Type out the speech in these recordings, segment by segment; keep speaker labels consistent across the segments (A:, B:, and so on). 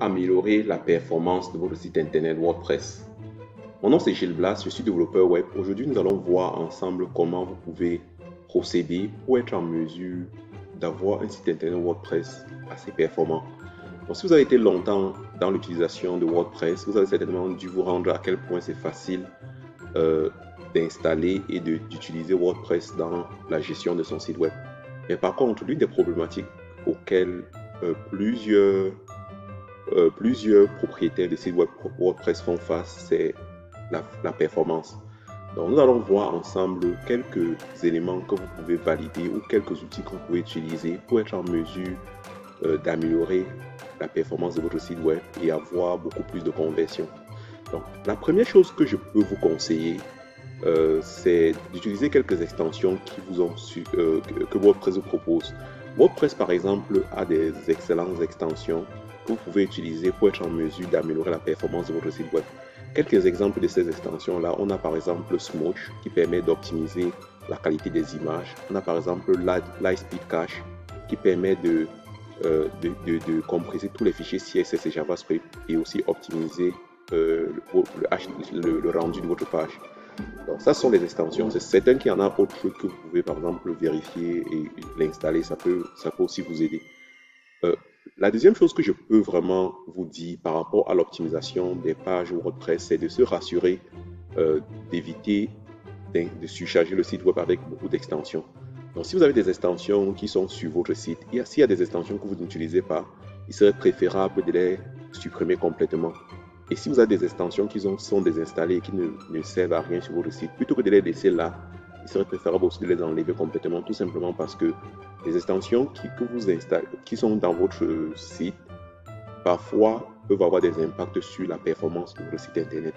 A: améliorer la performance de votre site internet WordPress. Mon nom c'est Gilles Blas, je suis développeur web. Aujourd'hui, nous allons voir ensemble comment vous pouvez procéder pour être en mesure d'avoir un site internet WordPress assez performant. Donc, si vous avez été longtemps dans l'utilisation de WordPress, vous avez certainement dû vous rendre à quel point c'est facile d'installer et d'utiliser WordPress dans la gestion de son site web. Mais par contre, l'une des problématiques auxquelles plusieurs propriétaires de sites web WordPress font face, c'est la performance. Donc, nous allons voir ensemble quelques éléments que vous pouvez valider ou quelques outils que vous pouvez utiliser pour être en mesure d'améliorer la performance de votre site web et avoir beaucoup plus de conversions. Donc, la première chose que je peux vous conseiller, c'est d'utiliser quelques extensions que WordPress vous propose. WordPress, par exemple, a des excellentes extensions que vous pouvez utiliser pour être en mesure d'améliorer la performance de votre site web. Quelques exemples de ces extensions-là, on a par exemple Smooch qui permet d'optimiser la qualité des images. On a par exemple Lightspeed Cache qui permet de compresser tous les fichiers CSS et JavaScript et aussi optimiser le rendu de votre page. Donc ça, ce sont des extensions. C'est certain qu'il y en a autres que vous pouvez par exemple vérifier et l'installer. Ça peut aussi vous aider. La deuxième chose que je peux vraiment vous dire par rapport à l'optimisation des pages WordPress, c'est de se rassurer d'éviter de surcharger le site web avec beaucoup d'extensions. Donc, si vous avez des extensions qui sont sur votre site, s'il y a des extensions que vous n'utilisez pas, il serait préférable de les supprimer complètement. Et si vous avez des extensions qui sont désinstallées et qui ne servent à rien sur votre site, plutôt que de les laisser là, il serait préférable aussi de les enlever complètement, tout simplement parce que les extensions que vous installez, qui sont dans votre site, parfois peuvent avoir des impacts sur la performance de votre site internet.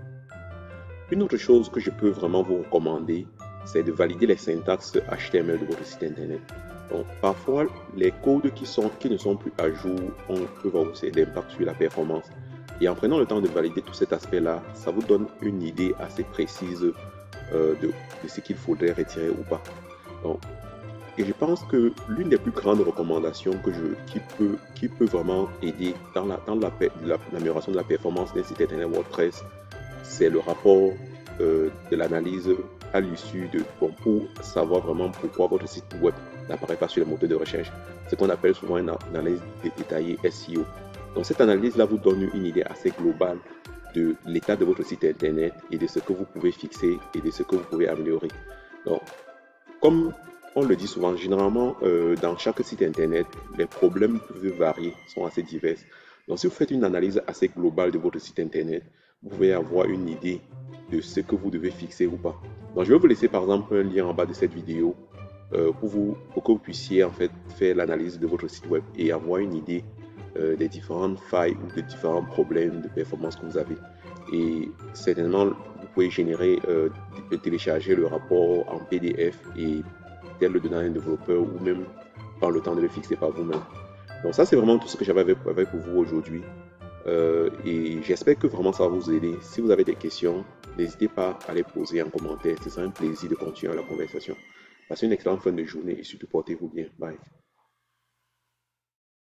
A: Une autre chose que je peux vraiment vous recommander, c'est de valider les syntaxes HTML de votre site internet. Donc, parfois, les codes qui ne sont plus à jour peuvent avoir aussi des impacts sur la performance. Et en prenant le temps de valider tout cet aspect-là, ça vous donne une idée assez précise de ce qu'il faudrait retirer ou pas. Donc, et je pense que l'une des plus grandes recommandations qui peut vraiment aider dans l'amélioration de la performance d'un site internet WordPress, c'est le rapport de l'analyse à l'issue pour savoir vraiment pourquoi votre site web n'apparaît pas sur les moteurs de recherche. Ce qu'on appelle souvent une analyse détaillée SEO. Donc cette analyse-là vous donne une idée assez globale de l'état de votre site internet et de ce que vous pouvez fixer et de ce que vous pouvez améliorer. Donc, comme on le dit souvent, généralement, dans chaque site internet, les problèmes peuvent varier, sont assez divers. Donc, si vous faites une analyse assez globale de votre site internet, vous pouvez avoir une idée de ce que vous devez fixer ou pas. Donc, je vais vous laisser par exemple un lien en bas de cette vidéo pour que vous puissiez en fait faire l'analyse de votre site web et avoir une idée des différentes failles ou des différents problèmes de performance que vous avez. Et certainement, vous pouvez télécharger le rapport en PDF et le donner à un développeur ou même prendre le temps de le fixer par vous-même. Donc ça, c'est vraiment tout ce que j'avais avec pour vous aujourd'hui. Et j'espère que vraiment ça va vous aider. Si vous avez des questions, n'hésitez pas à les poser en commentaire. Ce sera un plaisir de continuer la conversation. Passez une excellente fin de journée et surtout portez-vous bien. Bye.